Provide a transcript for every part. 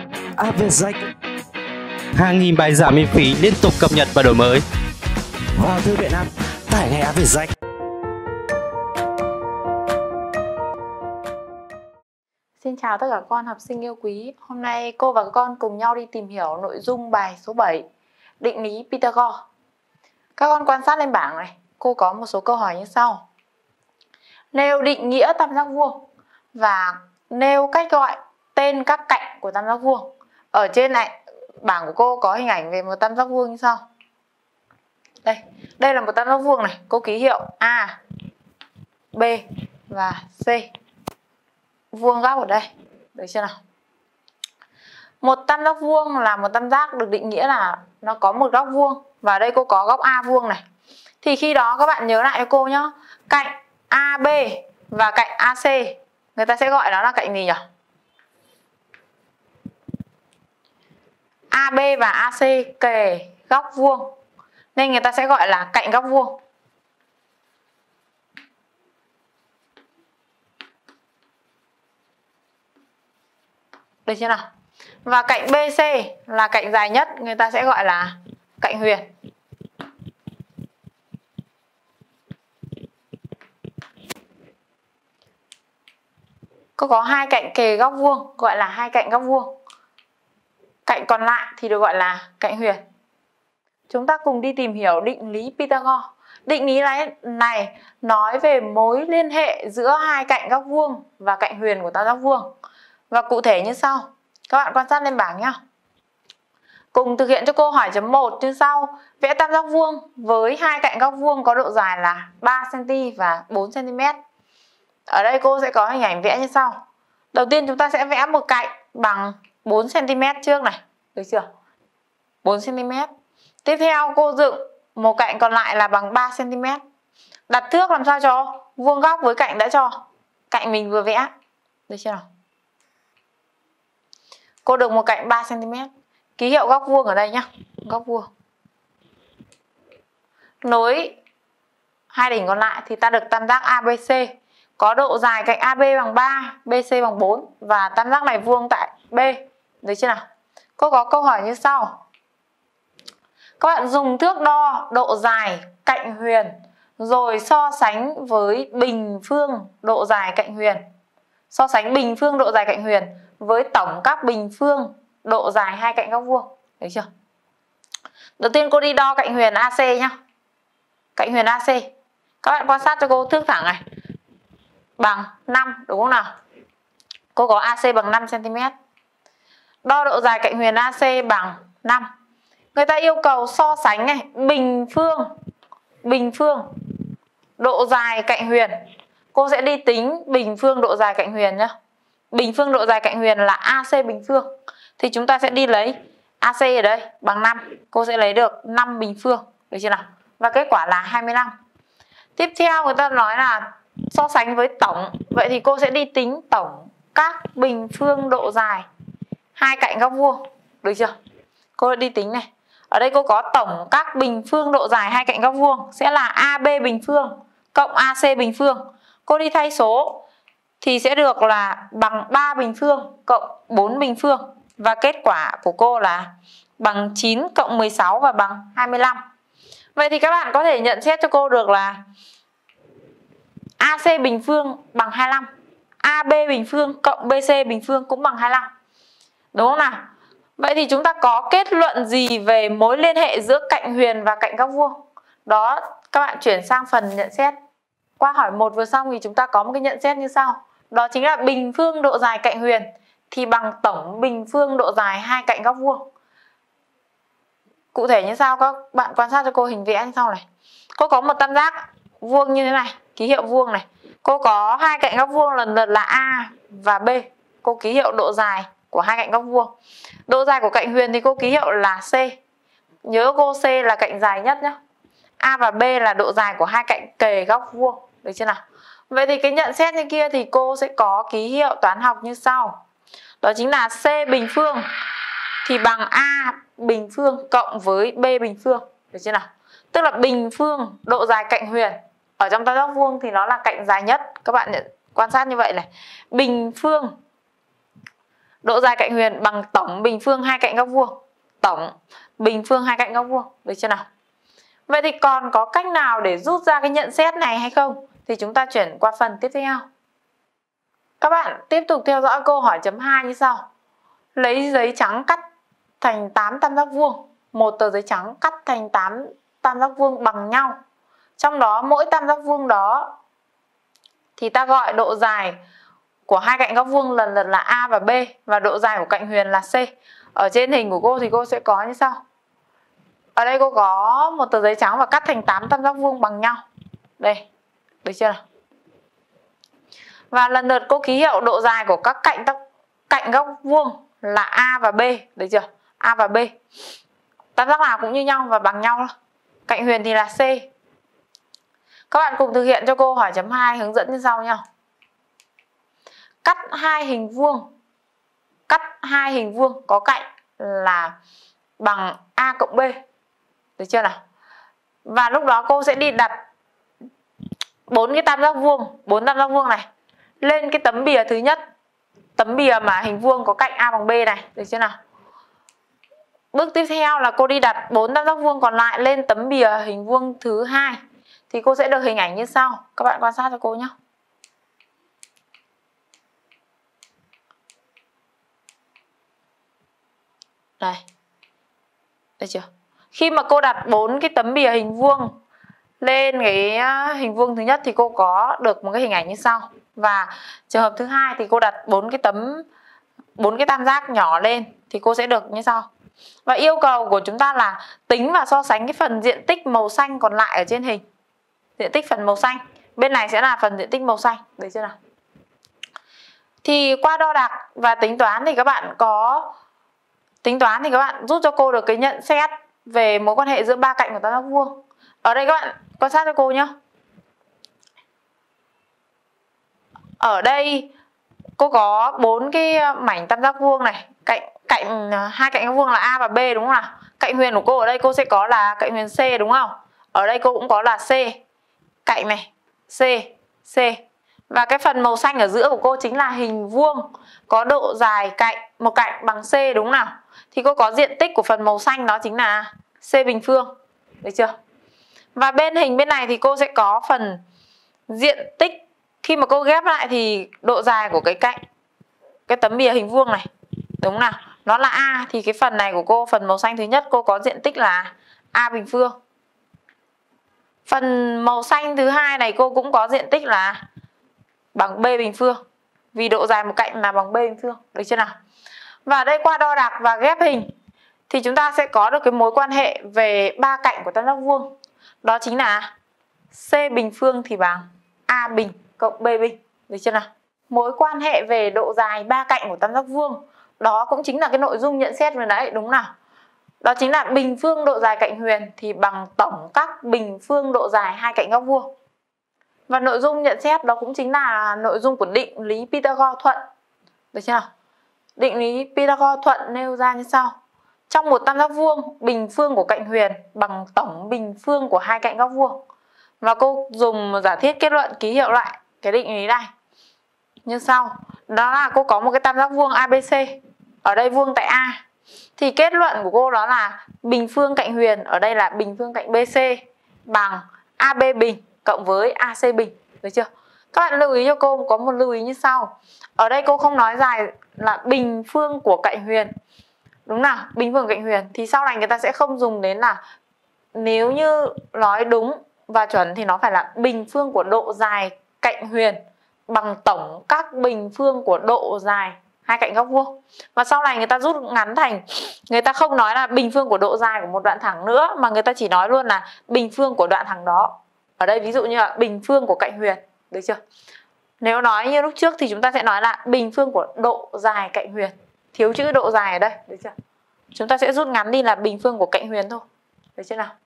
Vietjake. Hàng nghìn bài giảng miễn phí liên tục cập nhật và đổi mới. Vào thư viện app, tải ngay Vietjake. Xin chào tất cả các con học sinh yêu quý. Hôm nay cô và các con cùng nhau đi tìm hiểu nội dung bài số 7, định lý Pythagore. Các con quan sát lên bảng này, cô có một số câu hỏi như sau. Nêu định nghĩa tam giác vuông và nêu cách gọi tên các cạnh của tam giác vuông. Ở trên này, bảng của cô có hình ảnh về một tam giác vuông như sau. Đây là một tam giác vuông này, cô ký hiệu A, B và C. Vuông góc ở đây, được chưa nào? Một tam giác vuông là một tam giác được định nghĩa là nó có một góc vuông. Và ở đây cô có góc A vuông này. Thì khi đó các bạn nhớ lại cho cô nhé, cạnh AB và cạnh AC người ta sẽ gọi nó là cạnh gì nhỉ? AB và AC kề góc vuông nên người ta sẽ gọi là cạnh góc vuông. Được chưa nào? Và cạnh BC là cạnh dài nhất, người ta sẽ gọi là cạnh huyền. Có hai cạnh kề góc vuông gọi là hai cạnh góc vuông. Cạnh còn lại thì được gọi là cạnh huyền. Chúng ta cùng đi tìm hiểu định lý Pythagore. Định lý này nói về mối liên hệ giữa hai cạnh góc vuông và cạnh huyền của tam giác vuông. Và cụ thể như sau. Các bạn quan sát lên bảng nhé. Cùng thực hiện cho câu hỏi chấm 1 như sau. Vẽ tam giác vuông với hai cạnh góc vuông có độ dài là 3cm và 4cm. Ở đây cô sẽ có hình ảnh vẽ như sau. Đầu tiên chúng ta sẽ vẽ một cạnh bằng 4cm trước này. Được chưa? 4cm. Tiếp theo cô dựng một cạnh còn lại là bằng 3cm. Đặt thước làm sao cho vuông góc với cạnh đã cho cạnh mình vừa vẽ. Được chưa nào? Cô được một cạnh 3cm. Ký hiệu góc vuông ở đây nhá. Góc vuông. Nối hai đỉnh còn lại thì ta được tam giác ABC. Có độ dài cạnh AB bằng 3, BC bằng 4. Và tam giác này vuông tại B. Được chưa nào? Cô có câu hỏi như sau. Các bạn dùng thước đo độ dài cạnh huyền rồi so sánh với bình phương độ dài cạnh huyền. So sánh bình phương độ dài cạnh huyền với tổng các bình phương độ dài hai cạnh góc vuông. Được chưa? Đầu tiên cô đi đo cạnh huyền AC nhá. Cạnh huyền AC. Các bạn quan sát cho cô thước thẳng này. Bằng 5 đúng không nào? Cô có AC bằng 5cm. Đo độ dài cạnh huyền AC bằng 5. Người ta yêu cầu so sánh này, bình phương độ dài cạnh huyền. Cô sẽ đi tính bình phương độ dài cạnh huyền nhá. Bình phương độ dài cạnh huyền là AC bình phương. Thì chúng ta sẽ đi lấy AC ở đây bằng 5. Cô sẽ lấy được 5 bình phương. Được chưa nào? Và kết quả là 25. Tiếp theo người ta nói là so sánh với tổng. Vậy thì cô sẽ đi tính tổng các bình phương độ dài hai cạnh góc vuông. Được chưa? Cô đi tính này. Ở đây cô có tổng các bình phương độ dài hai cạnh góc vuông sẽ là AB bình phương cộng AC bình phương. Cô đi thay số thì sẽ được là bằng 3 bình phương cộng 4 bình phương. Và kết quả của cô là bằng 9 cộng 16 và bằng 25. Vậy thì các bạn có thể nhận xét cho cô được là AC bình phương bằng 25, AB bình phương cộng BC bình phương cũng bằng 25. Đúng không nào? Vậy thì chúng ta có kết luận gì về mối liên hệ giữa cạnh huyền và cạnh góc vuông? Đó, các bạn chuyển sang phần nhận xét. Qua hỏi 1 vừa xong thì chúng ta có một cái nhận xét như sau. Đó chính là bình phương độ dài cạnh huyền thì bằng tổng bình phương độ dài hai cạnh góc vuông. Cụ thể như sau, các bạn quan sát cho cô hình vẽ như sau này. Cô có một tam giác vuông như thế này, ký hiệu vuông này. Cô có hai cạnh góc vuông lần lượt là A và B. Cô ký hiệu độ dài của hai cạnh góc vuông. Độ dài của cạnh huyền thì cô ký hiệu là C. Nhớ cô C là cạnh dài nhất nhé. A và B là độ dài của hai cạnh kề góc vuông. Được chưa nào? Vậy thì cái nhận xét như kia thì cô sẽ có ký hiệu toán học như sau. Đó chính là C bình phương thì bằng A bình phương cộng với B bình phương. Được chưa nào? Tức là bình phương độ dài cạnh huyền ở trong tam giác vuông thì nó là cạnh dài nhất. Các bạn quan sát như vậy này. Bình phương Độ dài cạnh huyền bằng tổng bình phương hai cạnh góc vuông. Tổng bình phương hai cạnh góc vuông, được chưa nào? Vậy thì còn có cách nào để rút ra cái nhận xét này hay không? Thì chúng ta chuyển qua phần tiếp theo. Các bạn tiếp tục theo dõi câu hỏi chấm 2 như sau. Lấy giấy trắng cắt thành 8 tam giác vuông. Một tờ giấy trắng cắt thành 8 tam giác vuông bằng nhau. Trong đó mỗi tam giác vuông đó thì ta gọi độ dài của hai cạnh góc vuông lần lượt là A và B, và độ dài của cạnh huyền là C. Ở trên hình của cô thì cô sẽ có như sau. Ở đây cô có một tờ giấy trắng và cắt thành 8 tam giác vuông bằng nhau. Đây, được chưa nào? Và lần lượt cô ký hiệu độ dài của các cạnh góc vuông là A và B, được chưa? A và B. Tam giác nào cũng như nhau và bằng nhau thôi. Cạnh huyền thì là C. Các bạn cùng thực hiện cho cô hỏi chấm 2 hướng dẫn như sau nha. Cắt hai hình vuông. Cắt hai hình vuông có cạnh là bằng A cộng B. Được chưa nào? Và lúc đó cô sẽ đi đặt 4 cái tam giác vuông, 4 tam giác vuông này lên cái tấm bìa thứ nhất. Tấm bìa mà hình vuông có cạnh A bằng B này, được chưa nào? Bước tiếp theo là cô đi đặt 4 tam giác vuông còn lại lên tấm bìa hình vuông thứ hai. Thì cô sẽ được hình ảnh như sau. Các bạn quan sát cho cô nhé. Đây. Được chưa? Khi mà cô đặt 4 cái tấm bìa hình vuông lên cái hình vuông thứ nhất thì cô có được một cái hình ảnh như sau. Và trường hợp thứ hai thì cô đặt 4 cái tam giác nhỏ lên thì cô sẽ được như sau. Và yêu cầu của chúng ta là tính và so sánh cái phần diện tích màu xanh còn lại ở trên hình. Diện tích phần màu xanh. Bên này sẽ là phần diện tích màu xanh. Được chưa nào? Thì qua đo đạc và tính toán thì các bạn rút cho cô được cái nhận xét về mối quan hệ giữa ba cạnh của tam giác vuông. Ở đây các bạn quan sát cho cô nhé. Ở đây cô có 4 cái mảnh tam giác vuông này, hai cạnh góc vuông là A và B đúng không nào? Cạnh huyền của cô ở đây cô sẽ có là cạnh huyền C đúng không? Ở đây cô cũng có là C. Cạnh này, C. Và cái phần màu xanh ở giữa của cô chính là hình vuông có độ dài một cạnh bằng C đúng không nào? Thì cô có diện tích của phần màu xanh đó chính là C bình phương. Được chưa? Và bên hình bên này thì cô sẽ có phần diện tích. Khi mà cô ghép lại thì độ dài của cái tấm bìa hình vuông này, đúng không nào? Nó là A thì cái phần này của cô, phần màu xanh thứ nhất cô có diện tích là A bình phương. Phần màu xanh thứ hai này cô cũng có diện tích là bằng B bình phương. Vì độ dài một cạnh là bằng B bình phương, được chưa nào? Và ở đây qua đo đạc và ghép hình thì chúng ta sẽ có được cái mối quan hệ về ba cạnh của tam giác vuông. Đó chính là C bình phương thì bằng A bình cộng B bình, được chưa nào? Mối quan hệ về độ dài ba cạnh của tam giác vuông, đó cũng chính là cái nội dung nhận xét vừa nãy, đúng nào? Đó chính là bình phương độ dài cạnh huyền thì bằng tổng các bình phương độ dài hai cạnh góc vuông. Và nội dung nhận xét đó cũng chính là nội dung của định lý Pythagore thuận. Được chưa nào? Định lý Pythagore thuận nêu ra như sau. Trong một tam giác vuông, bình phương của cạnh huyền bằng tổng bình phương của hai cạnh góc vuông. Và cô dùng giả thiết kết luận ký hiệu lại cái định lý này như sau. Đó là cô có một cái tam giác vuông ABC. Ở đây vuông tại A. Thì kết luận của cô đó là bình phương cạnh huyền, ở đây là bình phương cạnh BC bằng AB bình cộng với AC bình. Được chưa? Các bạn lưu ý cho cô có một lưu ý như sau. Ở đây cô không nói dài là bình phương của cạnh huyền. Đúng nào? Bình phương cạnh huyền. Thì sau này người ta sẽ không dùng đến là, nếu như nói đúng và chuẩn thì nó phải là bình phương của độ dài cạnh huyền bằng tổng các bình phương của độ dài hai cạnh góc vuông. Và sau này người ta rút ngắn thành, người ta không nói là bình phương của độ dài của một đoạn thẳng nữa, mà người ta chỉ nói luôn là bình phương của đoạn thẳng đó. Ở đây ví dụ như là bình phương của cạnh huyền, được chưa? Nếu nói như lúc trước thì chúng ta sẽ nói là bình phương của độ dài cạnh huyền. Thiếu chữ độ dài ở đây, được chưa? Chúng ta sẽ rút ngắn đi là bình phương của cạnh huyền thôi. Được chưa nào?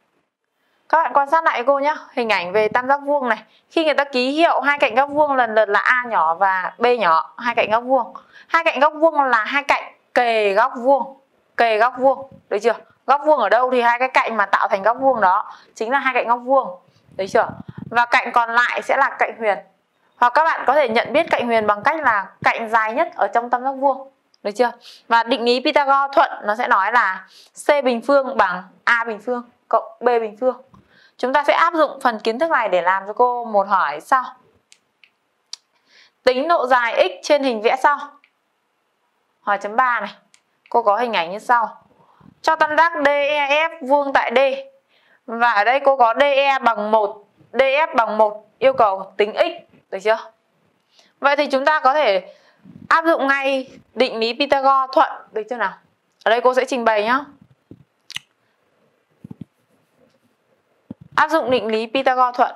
Các bạn quan sát lại cô nhé. Hình ảnh về tam giác vuông này. Khi người ta ký hiệu hai cạnh góc vuông lần lượt là A nhỏ và B nhỏ, hai cạnh góc vuông. Hai cạnh góc vuông là hai cạnh kề góc vuông. Kề góc vuông, được chưa? Góc vuông ở đâu thì hai cái cạnh mà tạo thành góc vuông đó chính là hai cạnh góc vuông. Được chưa? Và cạnh còn lại sẽ là cạnh huyền. Hoặc các bạn có thể nhận biết cạnh huyền bằng cách là cạnh dài nhất ở trong tam giác vuông. được chưa? Và định lý Pythagore thuận nó sẽ nói là C bình phương bằng A bình phương cộng B bình phương. Chúng ta sẽ áp dụng phần kiến thức này để làm cho cô một hỏi sau. Tính độ dài x trên hình vẽ sau. Hỏi chấm 3 này. Cô có hình ảnh như sau. Cho tam giác DEF vuông tại D. Và ở đây cô có DE bằng 1, DF bằng 1, yêu cầu tính x, được chưa? Vậy thì chúng ta có thể áp dụng ngay định lý Pythagore thuận, được chưa nào? Ở đây cô sẽ trình bày nhá. Áp dụng định lý Pythagore thuận.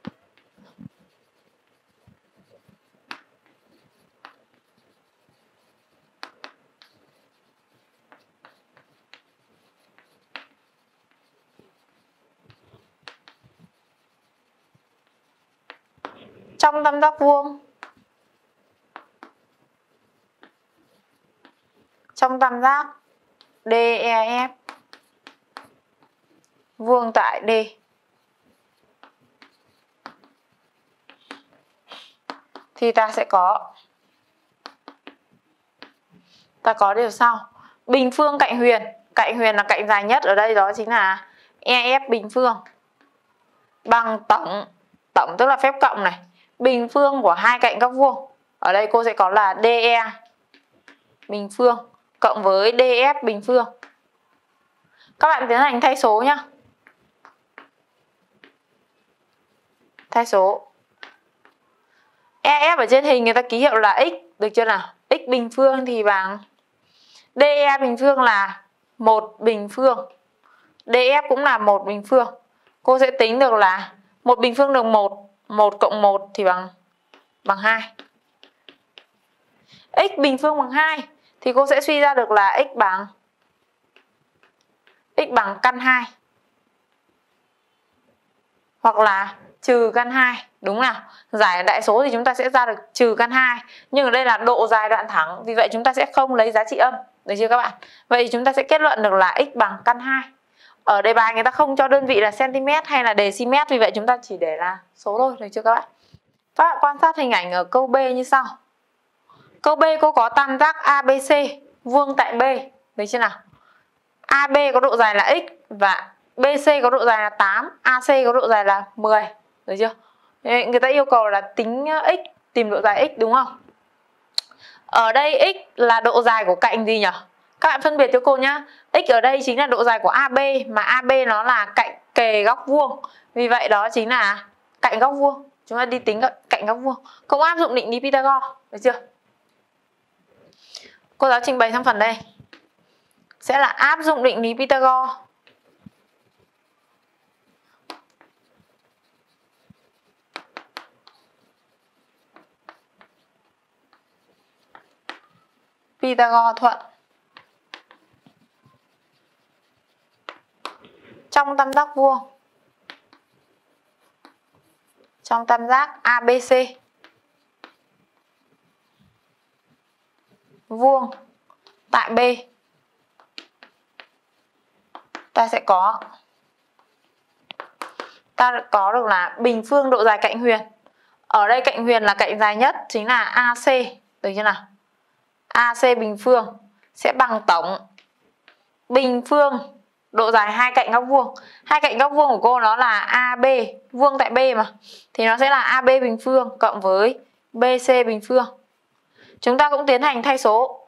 Trong tam giác vuông, trong tam giác DEF vuông tại D, thì ta sẽ có điều sau. Bình phương cạnh huyền là cạnh dài nhất, ở đây đó chính là EF bình phương bằng tổng tức là phép cộng này, bình phương của hai cạnh góc vuông. Ở đây cô sẽ có là DE bình phương cộng với DF bình phương. Các bạn tiến hành thay số nhá. Thay số. EF ở trên hình người ta ký hiệu là x, được chưa nào? X bình phương thì bằng DE bình phương là 1 bình phương. DF cũng là 1 bình phương. Cô sẽ tính được là 1 bình phương được 1, 1 cộng 1 thì bằng 2. X bình phương bằng 2 thì cô sẽ suy ra được là x bằng căn 2. Hoặc là trừ căn 2, đúng nào? Giải đại số thì chúng ta sẽ ra được trừ căn 2. Nhưng ở đây là độ dài đoạn thẳng, vì vậy chúng ta sẽ không lấy giá trị âm, được chưa các bạn? Vậy thì chúng ta sẽ kết luận được là x bằng căn 2. Ở đề bài người ta không cho đơn vị là cm hay là dm, vì vậy chúng ta chỉ để là số thôi, được chưa các bạn? Các bạn quan sát hình ảnh ở câu B như sau. Câu B cô có tam giác ABC vuông tại B, được chưa nào? AB có độ dài là x và BC có độ dài là 8, AC có độ dài là 10, được chưa? Người ta yêu cầu là tính x, tìm độ dài x, đúng không? Ở đây x là độ dài của cạnh gì nhỉ? Các bạn phân biệt cho cô nhá. X ở đây chính là độ dài của AB, mà AB nó là cạnh kề góc vuông. Vì vậy đó chính là cạnh góc vuông. Chúng ta đi tính cạnh góc vuông. Cũng áp dụng định lý Pythagore, được chưa? Cô giáo trình bày sang phần đây sẽ là áp dụng định lý Pythagore. Pythagore thuận. Trong tam giác vuông, trong tam giác ABC vuông tại B, ta có được là bình phương độ dài cạnh huyền. Ở đây cạnh huyền là cạnh dài nhất, chính là AC, được chưa nào? AC bình phương sẽ bằng tổng bình phương độ dài hai cạnh góc vuông. Hai cạnh góc vuông của cô nó là AB vuông tại B mà, thì nó sẽ là AB bình phương cộng với BC bình phương. Chúng ta cũng tiến hành thay số.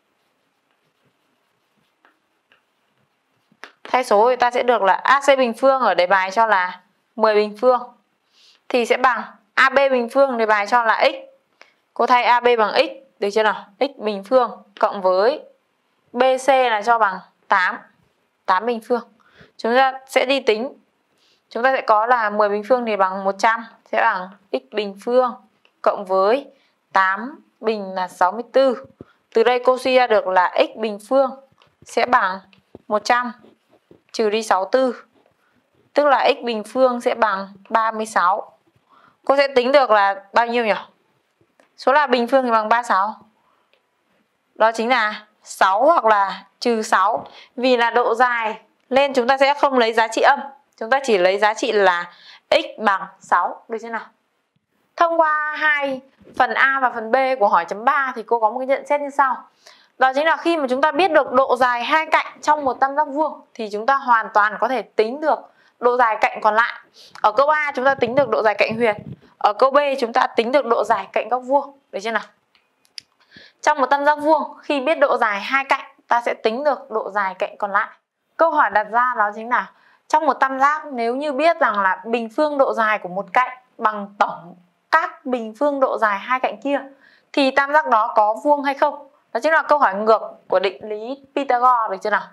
Thay số thì ta sẽ được là AC bình phương ở đề bài cho là 10 bình phương thì sẽ bằng AB bình phương đề bài cho là x. Cô thay AB bằng x, được chưa nào? X bình phương cộng với BC là cho bằng 8 bình phương. Chúng ta sẽ đi tính. Chúng ta sẽ có là 10 bình phương thì bằng 100, sẽ bằng x bình phương cộng với 8 bình là 64. Từ đây cô suy ra được là x bình phương sẽ bằng 100 trừ đi 64, tức là x bình phương sẽ bằng 36. Cô sẽ tính được là bao nhiêu nhỉ? Số là bình phương thì bằng 36. Đó chính là 6 hoặc là trừ 6. Vì là độ dài nên chúng ta sẽ không lấy giá trị âm, chúng ta chỉ lấy giá trị là x bằng 6, được chưa nào? Thông qua hai phần A và phần B của hỏi chấm 3 thì cô có một cái nhận xét như sau. Đó chính là khi mà chúng ta biết được độ dài hai cạnh trong một tam giác vuông thì chúng ta hoàn toàn có thể tính được độ dài cạnh còn lại. Ở câu A chúng ta tính được độ dài cạnh huyền. Ở câu B chúng ta tính được độ dài cạnh góc vuông. Được chưa nào? Trong một tam giác vuông, khi biết độ dài hai cạnh, ta sẽ tính được độ dài cạnh còn lại. Câu hỏi đặt ra đó chính là trong một tam giác, nếu như biết rằng là bình phương độ dài của một cạnh bằng tổng các bình phương độ dài hai cạnh kia thì tam giác đó có vuông hay không? Đó chính là câu hỏi ngược của định lý Pythagore, được chưa nào?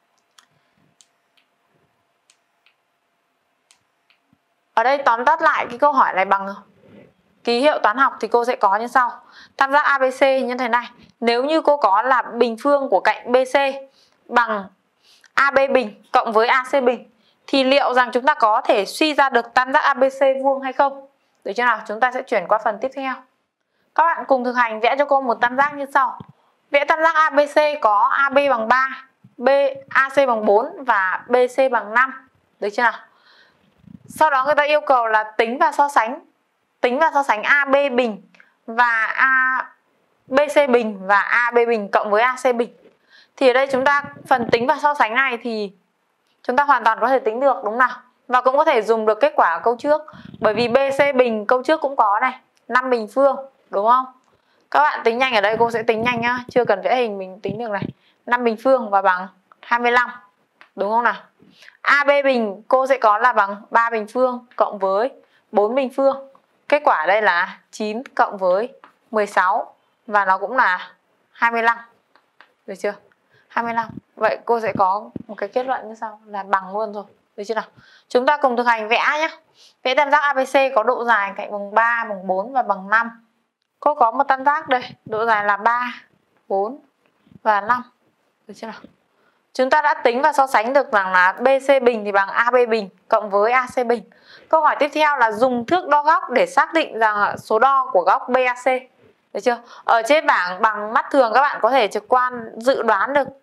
Ở đây tóm tắt lại cái câu hỏi này bằng ký hiệu toán học thì cô sẽ có như sau. Tam giác ABC như thế này. Nếu như cô có là bình phương của cạnh BC bằng AB bình cộng với AC bình thì liệu rằng chúng ta có thể suy ra được tam giác ABC vuông hay không? Được chưa nào? Chúng ta sẽ chuyển qua phần tiếp theo. Các bạn cùng thực hành vẽ cho cô một tam giác như sau. Vẽ tam giác ABC có AB bằng 3, AC bằng 4 và BC bằng 5. Được chưa nào? Sau đó người ta yêu cầu là tính và so sánh AB bình và BC bình và AB bình cộng với AC bình. Thì ở đây chúng ta phần tính và so sánh này thì chúng ta hoàn toàn có thể tính được, đúng nào? Và cũng có thể dùng được kết quả ở câu trước. Bởi vì BC bình câu trước cũng có này, 5 bình phương, đúng không? Các bạn tính nhanh ở đây cô sẽ tính nhanh nhá, chưa cần vẽ hình mình tính được này. 5 bình phương và bằng 25, đúng không nào? AB bình cô sẽ có là bằng 3 bình phương cộng với 4 bình phương. Kết quả ở đây là 9 cộng với 16 và nó cũng là 25. Được chưa? 25. Vậy cô sẽ có một cái kết luận như sau là bằng luôn rồi. Được chưa nào? Chúng ta cùng thực hành vẽ nhé. Vẽ tam giác ABC có độ dài cạnh bằng 3, bằng 4 và bằng 5. Cô có một tam giác đây, độ dài là 3, 4 và 5. Được chưa nào? Chúng ta đã tính và so sánh được rằng là BC bình thì bằng AB bình cộng với AC bình. Câu hỏi tiếp theo là dùng thước đo góc để xác định rằng số đo của góc BAC. Được chưa? Ở trên bảng bằng mắt thường các bạn có thể trực quan dự đoán được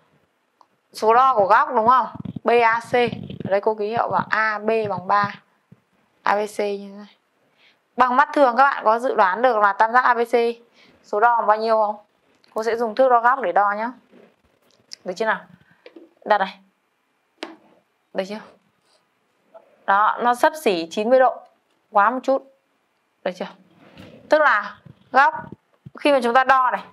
số đo của góc, đúng không? BAC. Ở đây cô ký hiệu vào AB bằng 3, ABC như thế này. Bằng mắt thường các bạn có dự đoán được là tam giác ABC số đo bằng bao nhiêu không? Cô sẽ dùng thước đo góc để đo nhé. Được chưa nào? Đặt này. Được chưa? Đó, nó xấp xỉ 90 độ. Quá một chút. Được chưa? Tức là góc khi mà chúng ta đo này,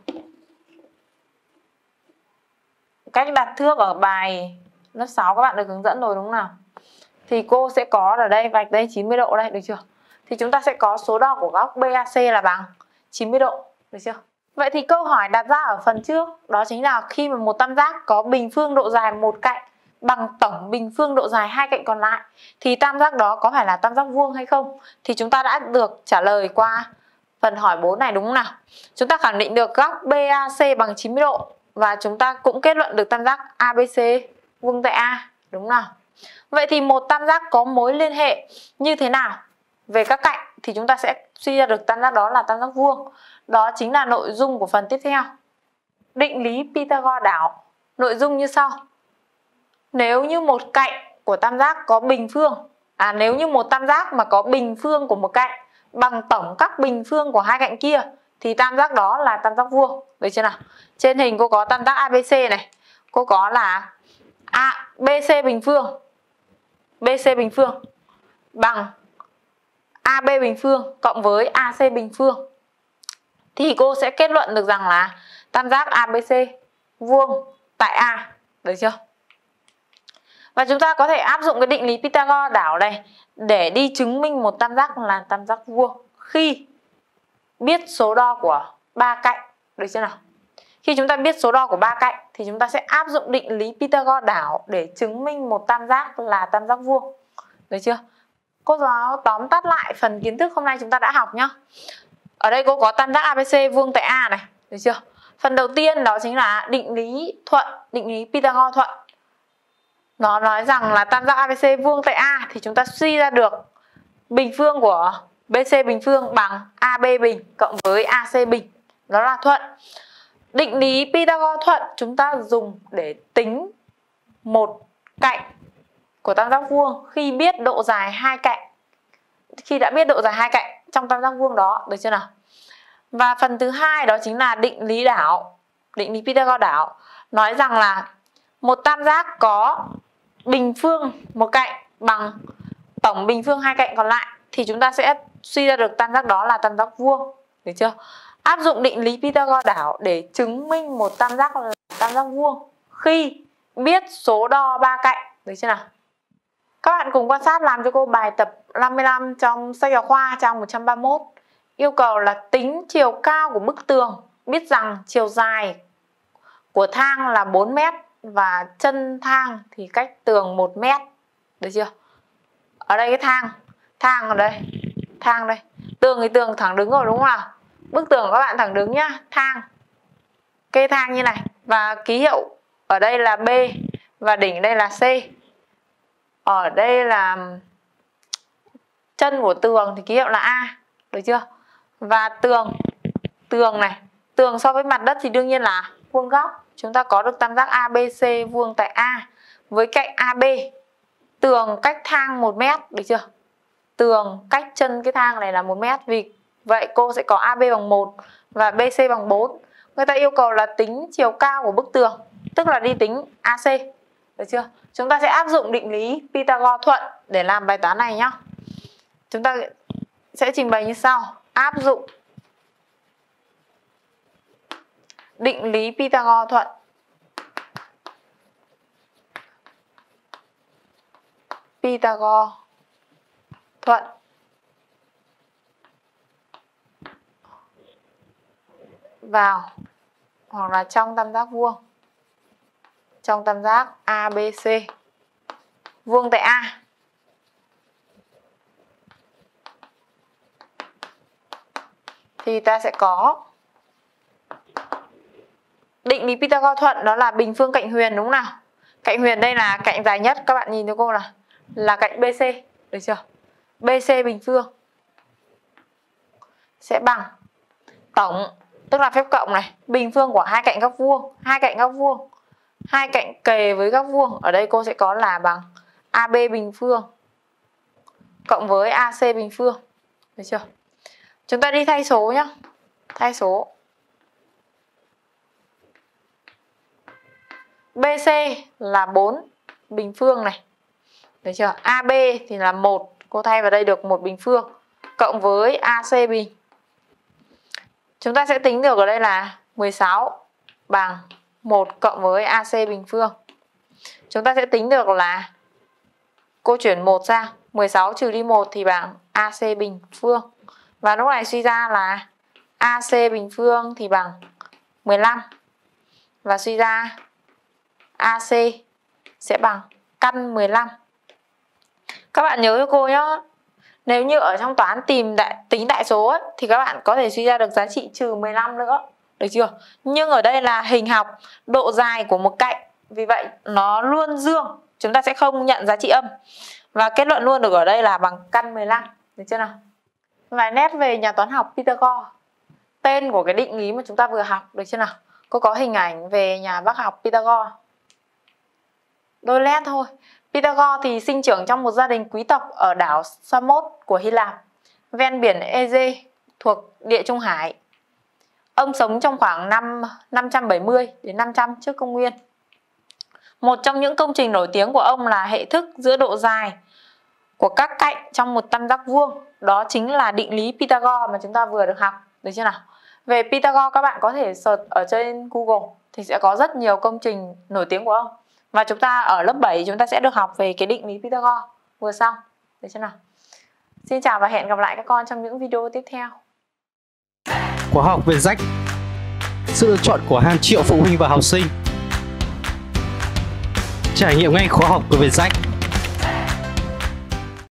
cách đặt thước ở bài lớp 6 các bạn được hướng dẫn rồi đúng không nào? Thì cô sẽ có ở đây vạch đây 90 độ đây, được chưa? Thì chúng ta sẽ có số đo của góc BAC là bằng 90 độ, được chưa? Vậy thì câu hỏi đặt ra ở phần trước đó chính là khi mà một tam giác có bình phương độ dài một cạnh bằng tổng bình phương độ dài hai cạnh còn lại thì tam giác đó có phải là tam giác vuông hay không? Thì chúng ta đã được trả lời qua phần hỏi 4 này, đúng không nào? Chúng ta khẳng định được góc BAC bằng 90 độ và chúng ta cũng kết luận được tam giác ABC vuông tại A, đúng không nào? Vậy thì một tam giác có mối liên hệ như thế nào về các cạnh thì chúng ta sẽ suy ra được tam giác đó là tam giác vuông. Đó chính là nội dung của phần tiếp theo. Định lý Pythagore đảo. Nội dung như sau. Nếu như một cạnh của tam giác có bình phương, nếu như một tam giác mà có bình phương của một cạnh bằng tổng các bình phương của hai cạnh kia thì tam giác đó là tam giác vuông. Được chưa nào? Trên hình cô có tam giác ABC này. Cô có là BC bình phương. BC bình phương bằng AB bình phương cộng với AC bình phương. Thì cô sẽ kết luận được rằng là tam giác ABC vuông tại A. Được chưa? Và chúng ta có thể áp dụng cái định lý Pythagore đảo này để đi chứng minh một tam giác là tam giác vuông khi biết số đo của ba cạnh. Được chưa nào? Khi chúng ta biết số đo của ba cạnh thì chúng ta sẽ áp dụng định lý Pythagore đảo để chứng minh một tam giác là tam giác vuông. Được chưa? Cô giáo tóm tắt lại phần kiến thức hôm nay chúng ta đã học nhá. Ở đây cô có tam giác ABC vuông tại A này, được chưa? Phần đầu tiên đó chính là định lý thuận, định lý Pythagore thuận. Nó nói rằng là tam giác ABC vuông tại A thì chúng ta suy ra được bình phương của BC bình phương bằng AB bình cộng với AC bình. Đó là thuận. Định lý Pythagore thuận chúng ta dùng để tính một cạnh của tam giác vuông khi biết độ dài hai cạnh. Khi đã biết độ dài hai cạnh trong tam giác vuông đó, được chưa nào? Và phần thứ hai đó chính là định lý đảo. định lý Pythagore đảo nói rằng là một tam giác có bình phương một cạnh bằng tổng bình phương hai cạnh còn lại thì chúng ta sẽ suy ra được tam giác đó là tam giác vuông, được chưa? Áp dụng định lý Pythagore đảo để chứng minh một tam giác là tam giác vuông khi biết số đo ba cạnh, được chưa nào? Các bạn cùng quan sát làm cho cô bài tập 55 trong sách giáo khoa trang 131. Yêu cầu là tính chiều cao của bức tường, biết rằng chiều dài của thang là 4 mét và chân thang thì cách tường 1 mét, được chưa? Ở đây cái thang ở đây, thang đây. Tường thì tường thẳng đứng rồi đúng không nào? Bức tường các bạn thẳng đứng nhá, thang. Kê thang như này và ký hiệu ở đây là B và đỉnh đây là C. Ở đây là chân của tường thì ký hiệu là A, được chưa? Và tường này, tường so với mặt đất thì đương nhiên là vuông góc. Chúng ta có được tam giác ABC vuông tại A với cạnh AB. Tường cách thang 1 mét, được chưa? Tường cách chân cái thang này là 1 mét. Vì vậy cô sẽ có AB bằng 1 và BC bằng 4. Người ta yêu cầu là tính chiều cao của bức tường, tức là đi tính AC, được chưa? Chúng ta sẽ áp dụng định lý Pythagore thuận để làm bài toán này nhé. Chúng ta sẽ trình bày như sau. Áp dụng định lý Pythagore thuận. Pythagore thuận vào hoặc là trong tam giác vuông, trong tam giác ABC vuông tại A thì ta sẽ có định lý Pythagore thuận, đó là bình phương cạnh huyền đúng không nào? Cạnh huyền đây là cạnh dài nhất, các bạn nhìn cho cô là cạnh BC, được chưa? BC bình phương sẽ bằng tổng, tức là phép cộng này, bình phương của hai cạnh góc vuông, hai cạnh kề với góc vuông. Ở đây cô sẽ có là bằng AB bình phương cộng với AC bình phương, được chưa? Chúng ta đi thay số nhá. Thay số. BC là 4 bình phương này, được chưa? AB thì là 1, cô thay vào đây được 1 bình phương cộng với AC bình. Chúng ta sẽ tính được ở đây là 16 bằng 1 cộng với AC bình phương. Chúng ta sẽ tính được là cô chuyển 1 sang, 16 trừ đi 1 thì bằng AC bình phương. Và lúc này suy ra là AC bình phương thì bằng 15. Và suy ra AC sẽ bằng căn 15. Các bạn nhớ cho cô nhé, nếu như ở trong toán tính đại số ấy, thì các bạn có thể suy ra được giá trị trừ 15 nữa, được chưa? Nhưng ở đây là hình học độ dài của một cạnh, vì vậy nó luôn dương, chúng ta sẽ không nhận giá trị âm. Và kết luận luôn được ở đây là bằng căn 15, được chưa nào? Vài nét về nhà toán học Pythagore. Tên của cái định lý mà chúng ta vừa học, được chưa nào? Cô có hình ảnh về nhà bác học Pythagore. Đôi nét thôi. Pythagore thì sinh trưởng trong một gia đình quý tộc ở đảo Samos của Hy Lạp, ven biển Ege thuộc Địa Trung Hải. Ông sống trong khoảng năm 570 đến 500 trước công nguyên. Một trong những công trình nổi tiếng của ông là hệ thức giữa độ dài của các cạnh trong một tam giác vuông. Đó chính là định lý Pythagore mà chúng ta vừa được học, được chưa nào? Về Pythagore các bạn có thể search ở trên Google thì sẽ có rất nhiều công trình nổi tiếng của ông. Và chúng ta ở lớp 7 chúng ta sẽ được học về cái định lý Pythagore vừa xong, được chưa nào? Xin chào và hẹn gặp lại các con trong những video tiếp theo. Khóa học Vietjacks, sự lựa chọn của hàng triệu phụ huynh và học sinh. Trải nghiệm ngay khóa học của Vietjacks.